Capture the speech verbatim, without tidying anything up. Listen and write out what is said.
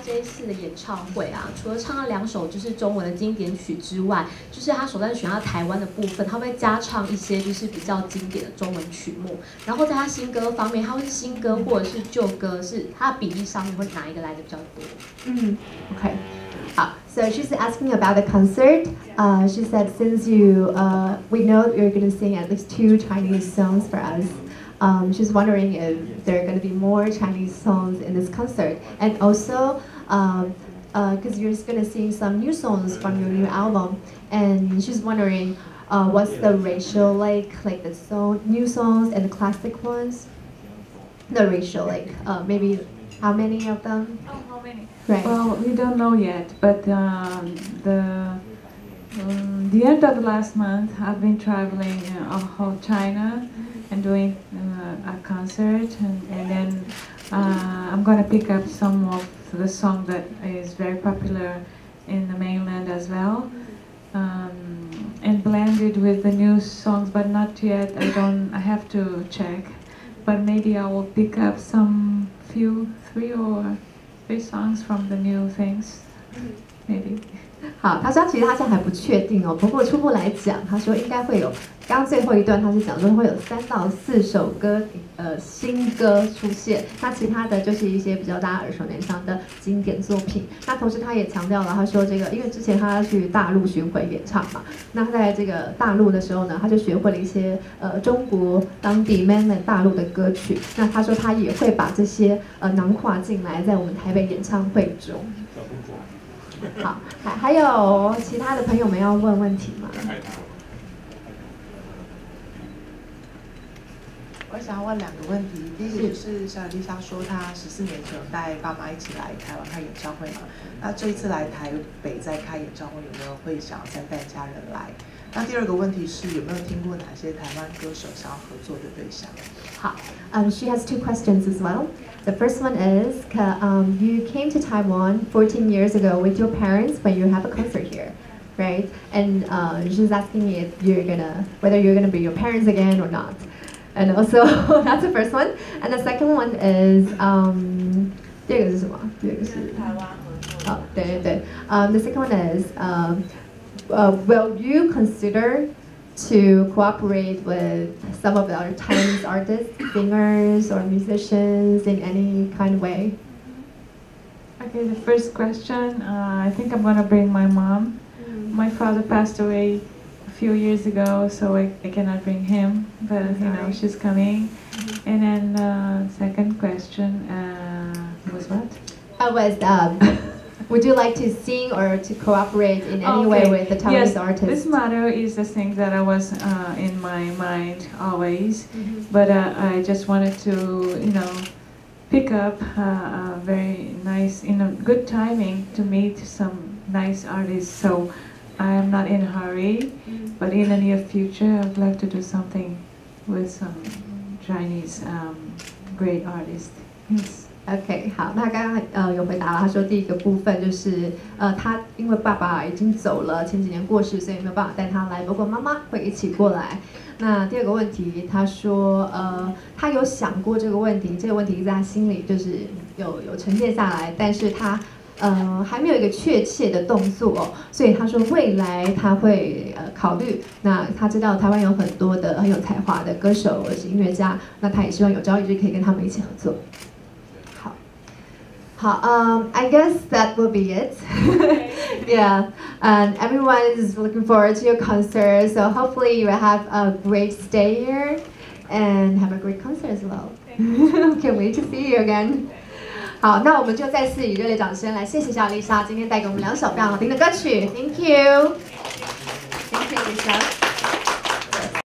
这一次的演唱会啊，除了唱了两首就是中文的经典曲之外，就是他首先选到台湾的部分，他会加唱一些就是比较经典的中文曲目。然后在他新歌方面，他会是新歌或者是旧歌，是他的比例上面会哪一个来的比较多？ 嗯 ，OK。 Uh, so she's asking about the concert. Uh, she said, since you, uh, we know you're going to sing at least two Chinese songs for us. Um, she's wondering if there are going to be more Chinese songs in this concert, and also because um, uh, you're just going to sing some new songs from your new album, and she's wondering uh, what's the ratio like, like the song, new songs and the classic ones. The ratio, like uh, maybe how many of them? Oh, how many? Right. Well, we don't know yet, but um, the um, the end of last month, I've been traveling uh, all whole China and doing uh, a concert, and, and then uh, I'm gonna pick up some of the song that is very popular in the mainland as well, um, and blend it with the new songs, but not yet. I don't. I have to check, but maybe I will pick up some few, three or three songs from the new things, maybe. 好，他说其实他现在还不确定哦，不过初步来讲，他说应该会有。刚刚最后一段他是讲说会有三到四首歌，呃，新歌出现。那其他的就是一些比较大家耳熟能详的经典作品。那同时他也强调了，他说这个，因为之前他去大陆巡回演唱嘛，那他在这个大陆的时候呢，他就学会了一些呃中国当地 mainland 大陆的歌曲。那他说他也会把这些呃囊括进来，在我们台北演唱会中。 好，还还有其他的朋友们要问问题吗？ 我想要问两个问题，第一个就是像丽莎说，她十四年前有带爸妈一起来台湾开演唱会嘛？那这一次来台北再开演唱会，有没有会想再带家人来？那第二个问题是有没有听过哪些台湾歌手想要合作的对象？ 好， um, she has two questions as well. The first one is, um, you came to Taiwan fourteen years ago with your parents when you have a concert here, right? And uh, she's asking if you're gonna, whether you're gonna bring your parents again or not. And also, that's the first one. And the second one is, um, 第二个是什么？第二个是台湾合作。哦，对对对。Um, the second one is, um, uh, will you consider to cooperate with some of the other Chinese artists, singers, or musicians in any kind of way? Okay, the first question, uh, I think I'm gonna bring my mom. Mm-hmm. My father passed away a few years ago, so I, I cannot bring him, but you know, she's coming. Mm-hmm. And then uh, second question uh, was what? I was, um, would you like to sing or to cooperate in any okay. way with the Taiwanese yes, artists? This matter is the thing that I was uh, in my mind always, mm-hmm. but uh, I just wanted to, you know, pick up uh, a very nice, in a good timing to meet some nice artists. So I am not in a hurry, mm-hmm. but in the near future, I'd like to do something with some Chinese um, great artists. Yes. OK， 好，那刚刚呃有回答了，他说第一个部分就是呃他因为爸爸已经走了，前几年过世，所以没有办法带他来，不过妈妈会一起过来。那第二个问题，他说呃他有想过这个问题，这个问题在他心里就是有有沉淀下来，但是他呃还没有一个确切的动作哦，所以他说未来他会呃考虑。那他知道台湾有很多的很有才华的歌手或者是音乐家，那他也希望有朝一日可以跟他们一起合作。Um, I guess that will be it. Yeah, and everyone is looking forward to your concert. So hopefully you will have a great stay here and have a great concert as well. Can't wait to see you again. 好，那我们就再次以热烈掌声来谢谢小丽莎今天带给我们两首非常好听的歌曲。Thank you. Thank you, Lisa.